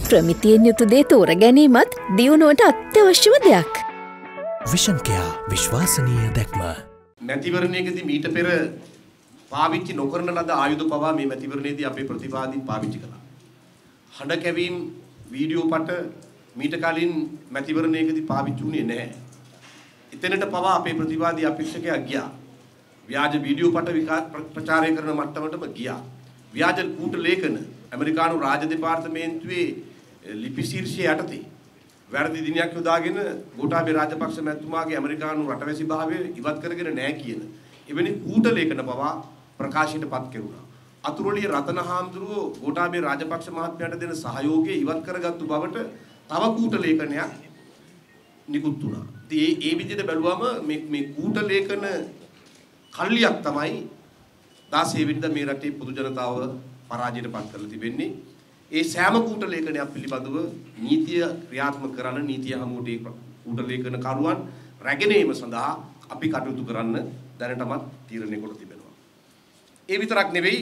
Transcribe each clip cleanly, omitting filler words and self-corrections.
ප්‍රමිතියෙන් යුතු දේ තෝර ගැනීමත් දියුණුවට අත්‍යවශ්‍යම දෙයක්. විෂන් කෙයා විශ්වාසනීය දැක්ම. මැතිවරණයකදී මීට පෙර පාවිච්චි නොකරන ලද ආයුධ පවා මේ මැතිවරණයේදී අපේ ප්‍රතිවාදීන් පාවිච්චි කළා. හඬ කැවීම් වීඩියෝ පට මීට කලින් මැතිවරණයකදී පාවිච්චි වුණේ නැහැ. එතනට පවා අපේ ප්‍රතිවාදී අපේක්ෂකයා ගියා. ව්‍යාජ වීඩියෝ පට ප්‍රචාරය කරන මට්ටමටම ගියා. ව්‍යාජ කූට ලේඛන ඇමරිකානු රාජ්‍ය දෙපාර්තමේන්තුවේ ලිපි ශීර්ෂය යටතේ වැරදි දිනයක් යොදාගෙන ගෝඨාභය රාජපක්ෂ මැතිතුමාගේ ඇමරිකානු රටවැසි භාවය ඉවත් කරගෙන නැහැ කියන එවැනි කූට ලේඛන පවා ප්‍රකාශයටපත් කෙරුණා. අතුරුලිය රතන හාමුදුරුවෝ ගෝඨාභය රාජපක්ෂ මහත්මයාට දෙන සහයෝගය ඉවත් කරගත්තු බවට තව කූට ලේඛනයක් නිකුත් වුණා. ඉතින් ඒ විදිහට බැලුවම මේ කූට ලේඛන කල්ලියක් තමයි 16 වෙනිදා මේ රටේ පොදු ජනතාව පරාජයටපත් කරලා තිබෙන්නේ. ඒ සෑම කූට ලේඛනයක් පිළිබඳව නීතිය ක්‍රියාත්මක කරන නීතිය හමුවට කූට ලේඛන කරුවන් රැගෙන ඒම සඳහා අපි කටයුතු කරන්න දැනටමත් තීරණය කොට තිබෙනවා. ඒ විතරක් නෙවෙයි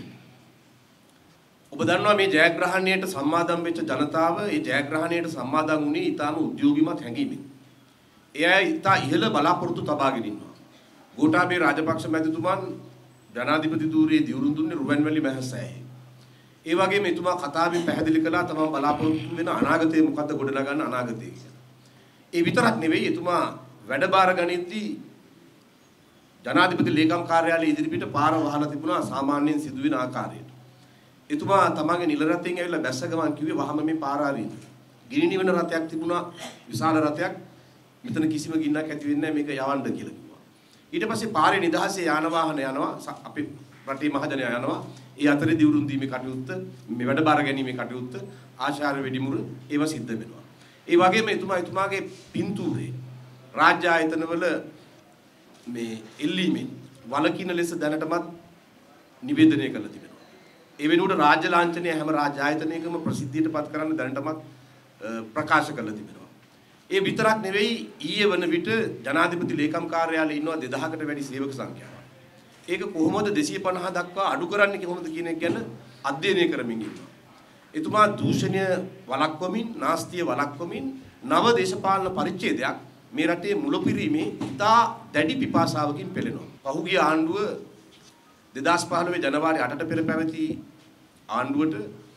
ඔබ දන්නවා මේ ජයග්‍රහණයට සම්මාදම් වෙච්ච ජනතාව ඒ ජයග්‍රහණයට සම්මාදම් වුණේ ඊටාම උද්‍යෝගිමත් හැඟීමෙන්. එයා ඊටා ඉහළ බලාපොරොත්තු තබාගෙන ඉන්නවා. ගෝඨාභය රාජපක්ෂ මැතිතුමන් ජනාධිපති ධූරයේ දියුරුම් දුන්නේ රුවන්වැලි මහසෑයේ. ඒ වගේම එතුමා කතාවෙන් පැහැදිලි කළා තමන් බලාපොරොත්තු වෙන අනාගතයේ මොකද්ද ගොඩනගන්න අනාගතය කියලා. ඒ විතරක් නෙවෙයි එතුමා වැඩබාර ගනිද්දී ජනාධිපති ලේකම් කාර්යාලයේ ඉදිරිපිට පාර වහලා තිබුණා සාමාන්‍යයෙන් සිදුවෙන ආකාරයට. එතුමා තමන්ගේ නිල රථයෙන් ඇවිල්ලා බැස්ස ගමන් කිව්වේ වහම මේ පාර අරින්න. ගිනි නිවන රථයක් තිබුණා විශාල රථයක්. මෙතන කිසිම ගින්නක් ඇති වෙන්නේ නැහැ මේක යවන්න කියලා කිව්වා. ඊට පස්සේ පාරේ නිදහසේ යාන වාහන යනවා අපේ රටේ මහජනයා යනවා. ඒ අතරේ දිවුරුම් දීමේ කටයුත්ත මේ වැඩ බාර ගැනීමේ කටයුත්ත ආචාර්ය වෙඩිමුර ඒව සිද්ධ වෙනවා. ඒ වගේම එතුමාගේ පින්තූරේ රාජ්‍ය ආයතනවල මේ එල්ලීමෙන් වලකින ලෙස දැනටමත් නිවේදනය කළා තිබෙනවා. ඒ වෙනුවට රාජ්‍ය ලාංඡනය හැම රාජ්‍ය ආයතනයකම ප්‍රසිද්ධියටපත් කරන්න දැනටමත් ප්‍රකාශ කළා තිබෙනවා. ඒ විතරක් නෙවෙයි ඊයේ වන විට ජනාධිපති ලේකම් කාර්යාලයේ ඉන්නවා 2000කට වැඩි සේවක සංඛ්‍යාවක්. ඒක කොහොමද 250 දක්වා අඩු කරන්නේ කොහොමද කියන එක ගැන අධ්‍යයනය කරමින් ඉන්නවා. එතුමා දූෂණය වළක්වමින්, නාස්තිය වළක්වමින් නව දේශපාලන පරිච්ඡේදයක් මේ රටේ මුලපිරීමේ ඉතා දැඩි පිපාසාවකින් පෙළෙනවා. පහුගිය ආණ්ඩුව 2015 ජනවාරි 8ට පෙර පැවති ආණ්ඩුවට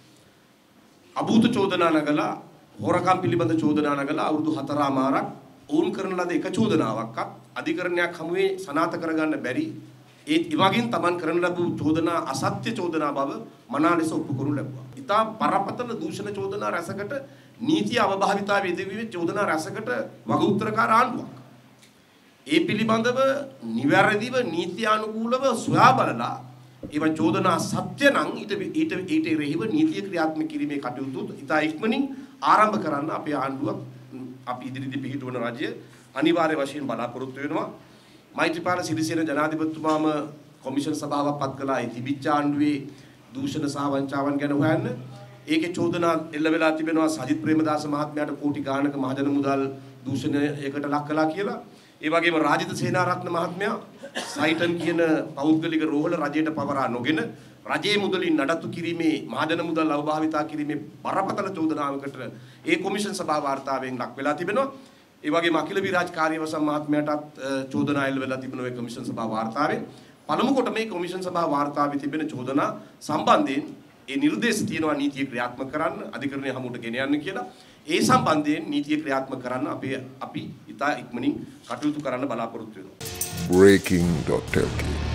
අභූත චෝදනා නගලා හොරකම් පිළිබඳ චෝදනා නගලා අවුරුදු 4මාරක් වුන් කරන ලද එක චෝදනාවක්වත් අධිකරණයක් හමුවේ සනාථ කරගන්න බැරි ඒ වගේම Taman කරන ලැබූ චෝදනා අසත්‍ය චෝදනා බව මනා ලෙස ඔප්පු කරනු ලැබුවා. ඉතා පරපතල දූෂණ චෝදනා රැසකට නීතිය අවභාවිතාව යෙදවීමේ චෝදනා රැසකට වග උත්තරකාර ආණ්ඩුවක්. ඒ පිළිබඳව නිවැරදිව නීත්‍යානුකූලව සොයා බලලා ඒව චෝදනා සත්‍ය නම් ඊට එරෙහිව නීතිය ක්‍රියාත්මක කිරීමේ කටයුතු ඉතා ඉක්මනින් ආරම්භ කරන්න අපේ ආණ්ඩුවක් අපි ඉදිරිදී පිහිටවන රජය අනිවාර්ය වශයෙන් බලාපොරොත්තු වෙනවා. මෛත්‍රීපාල සිරිසේන ජනාධිපතිතුමාම කොමිෂන් සභාවක් පත් කළා. ඒ තිබිච්ච ආණ්ඩුවේ දූෂණ සහ වංචාවන් ගැන හොයන්න. ඒකේ චෝදනා එල්ල වෙලා තිබෙනවා සජිත් ප්‍රේමදාස මහත්මයාට කෝටි ගාණක මහජන මුදල් දූෂණයකට ලක් කළා කියලා. ඒ වගේම රාජිත සේනාරත්න මහත්මයා සයිටන් කියන පෞද්ගලික රෝහල රජයට පවරා නොගෙන රජයේ මුදලින් නඩත්තු කිරීමේ මහජන මුදල් අවභාවිතා කිරීමේ බරපතල චෝදනාවකට ඒ කොමිෂන් සභා වාර්තාවෙන් ලක් වෙලා තිබෙනවා. ඒ වගේම අඛිල විරාජ් කාර්යවසම් මහත්මයාටත් චෝදනා එල්ල වෙලා තිබෙනවා ඒ කොමිෂන් සභා වාර්තාවෙන්. පළමු කොට මේ කොමිෂන් සභා වාර්තාවේ තිබෙන චෝදනා සම්බන්ධයෙන් ඒ නිර්දේශ තියෙනවා නීතිය ක්‍රියාත්මක කරන්න අධිකරණය හමුවට ගෙන යන්න කියලා. ඒ සම්බන්ධයෙන් නීතිය ක්‍රියාත්මක කරන්න අපි ඉතා ඉක්මනින් කටයුතු කරන්න බලාපොරොත්තු වෙනවා. breaking.lk